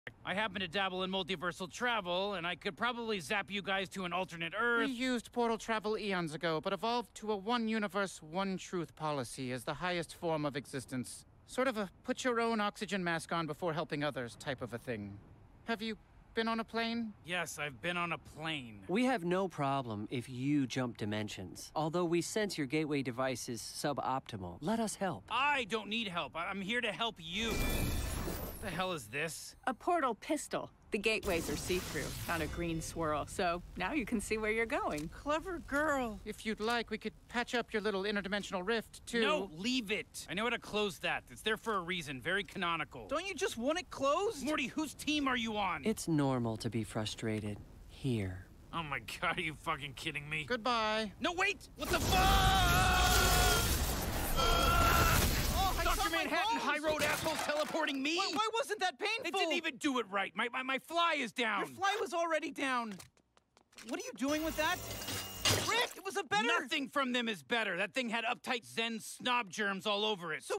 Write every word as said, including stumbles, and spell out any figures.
I happen to dabble in multiversal travel, and I could probably zap you guys to an alternate Earth. We used portal travel eons ago, but evolved to a one universe, one truth policy as the highest form of existence. Sort of a put your own oxygen mask on before helping others type of a thing. Have you been on a plane? Yes, I've been on a plane. We have no problem if you jump dimensions. Although we sense your gateway device is suboptimal. Let us help. I don't need help. I- I'm here to help you. What the hell is this? A portal pistol. The gateways are see-through, not a green swirl, so now you can see where you're going. Clever girl. If you'd like, we could patch up your little interdimensional rift, too. No, leave it. I know how to close that. It's there for a reason. Very canonical. Don't you just want it closed? Morty, whose team are you on? It's normal to be frustrated. Here. Oh my god, are you fucking kidding me? Goodbye. No, wait! What the fuck? Oh, I saw Doctor my Manhattan, bones! High Road asshole teleporting me? Why, why wasn't that painful? It didn't even do it right. My, my, my fly is down. Your fly was already down. What are you doing with that? Rick, it was a better... Nothing from them is better. That thing had uptight Zen snob germs all over it. So